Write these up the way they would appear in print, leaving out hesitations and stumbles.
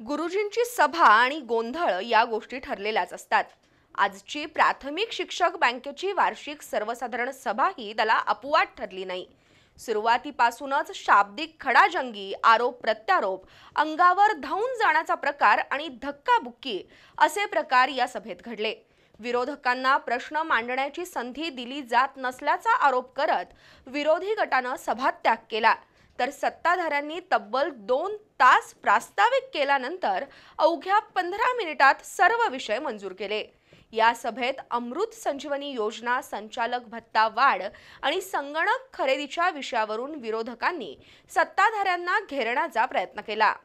गुरुजींची सभा आणि गोंधळ या गोष्टी ठरलेल्याच असतात। आजची प्राथमिक शिक्षक बँकेची वार्षिक सर्वसाधारण सभा ही त्याला अपवाद ठरली नाही। सुरुवातीपासूनच शाब्दिक खडाजंगी, आरोप प्रत्यारोप, अंगावर धावून जाण्याचा प्रकार आणि धक्काबुक्की असे प्रकार या सभेत घडले। विरोधकांना प्रश्न मांडण्याची संधी दिली जात नसल्याचा आरोप करत विरोधी गटानं सभात्याग केला, तर सत्ताधाऱ्यांनी तब्बल 2 तास प्रास्ताविक केल्यानंतर अवघ्या 15 मिनिटात सर्व विषय मंजूर केले। या सभेत अमृत संजीवनी योजना, संचालक भत्ता वाढ आणि संगणक खरेदीच्या विषयावरून विरोधकांनी सत्ताधाऱ्यांना घेरण्याचा प्रयत्न केला।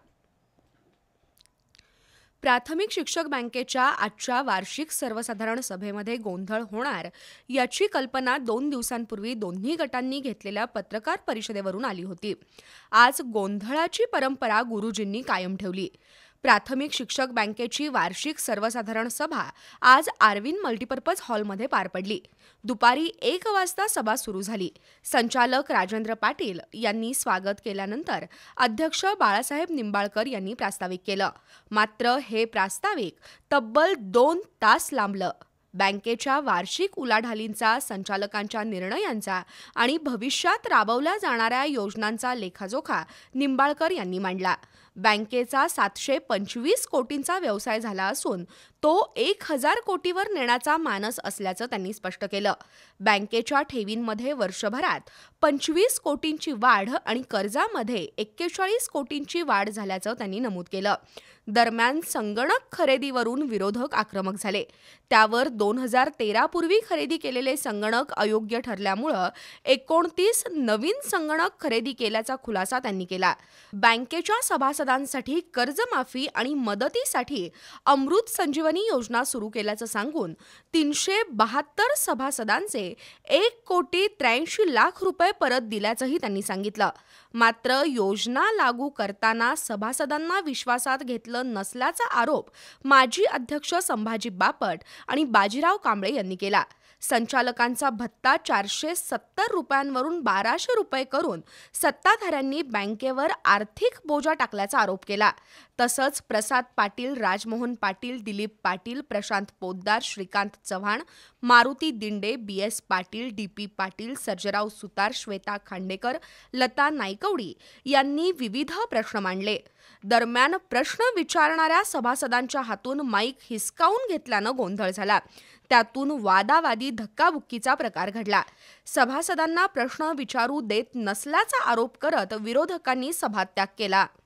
प्राथमिक शिक्षक बँकेच्या आजच्या वार्षिक सर्वसाधारण सभेमध्ये गोंधळ होणार याची कल्पना 2 दिवसांपूर्वी दोन्ही गटांनी घेतलेल्या पत्रकार परिषदेवरून आली होती। आज गोंधळाची परंपरा गुरुजींनी कायम ठेवली। प्राथमिक शिक्षक बँकेची वार्षिक सर्वसाधारण सभा आज आर्विन मल्टीपर्पज हॉलमध्ये पार पडली। दुपारी 1 वाजता सभा सुरू झाली। संचालक राजेंद्र पाटील यांनी स्वागत केल्यानंतर अध्यक्ष बाळासाहेब निंबाळकर यांनी प्रास्ताविक केलं। मात्र हे प्रास्ताविक तब्बल 2 तास लांबलं। बँकेच्या वार्षिक उलाढालींचा, संचालकांच्या निर्णयांचा आणि भविष्यात राबवल्या जाणाऱ्या योजनांचा लेखाजोखा निंबाळकर यांनी मांडला। बँकेचा 725 कोटींचा व्यवसाय झाला असून तो 1000 कोटीवर नेण्याचा मानस असल्याचं त्यांनी स्पष्ट केलं। बँकेच्या ठेवींमध्ये वर्षभरात 25 कोटींची वाढ आणि कर्जामध्ये 41 कोटींची वाढ झाल्याचं त्यांनी नमूद केलं। दरम्यान संगणक खरेदीवरून विरोधक आक्रमक झाले। त्यावर 2013 पूर्वी खरेदी केलेले संगणक अयोग्य ठरल्यामुळे 29 नवीन संगणक खरेदी केल्याचा खुलासा त्यांनी केला। बँकेच्या सभासदांसाठी कर्जमाफी आणि मदतीसाठी अमृत संजीवनी योजना सुरू केल्याचं सांगून 372 सभासदांचे 1,83,00,000 रुपये परत दिल्याचंही त्यांनी सांगितलं। मात्र योजना लागू करताना सभासदांना विश्वासात घेतलं नसल्याचा आरोप माजी अध्यक्ष संभाजी बापट आणि बाजीराव कांबळे यांनी केला। संचालकांचा भत्ता 470 रुपयांवरून 1200 रुपये करून सत्ताधाऱ्यांनी बँकेवर आर्थिक बोजा टाकल्याचा आरोप केला। तसंच प्रसाद पाटील, राजमोहन पाटील, दिलीप पाटील, प्रशांत पोद्दार, श्रीकांत चव्हाण, मारुती दिंडे, BS पाटील, DP पाटील, सर्जेराव सुतार, श्वेता खांडेकर, लता नाईकवडी यांनी विविध प्रश्न मांडले। दरम्यान प्रश्न विचारणाऱ्या सभासदांच्या हातून माईक हिसकावून घेतल्यानं गोंधळ झाला। त्यातून वादावादी, धक्काबुक्कीचा प्रकार घडला। सभासदांना प्रश्न विचारू देत नसल्याचा आरोप करत विरोधकांनी सभात्याग केला।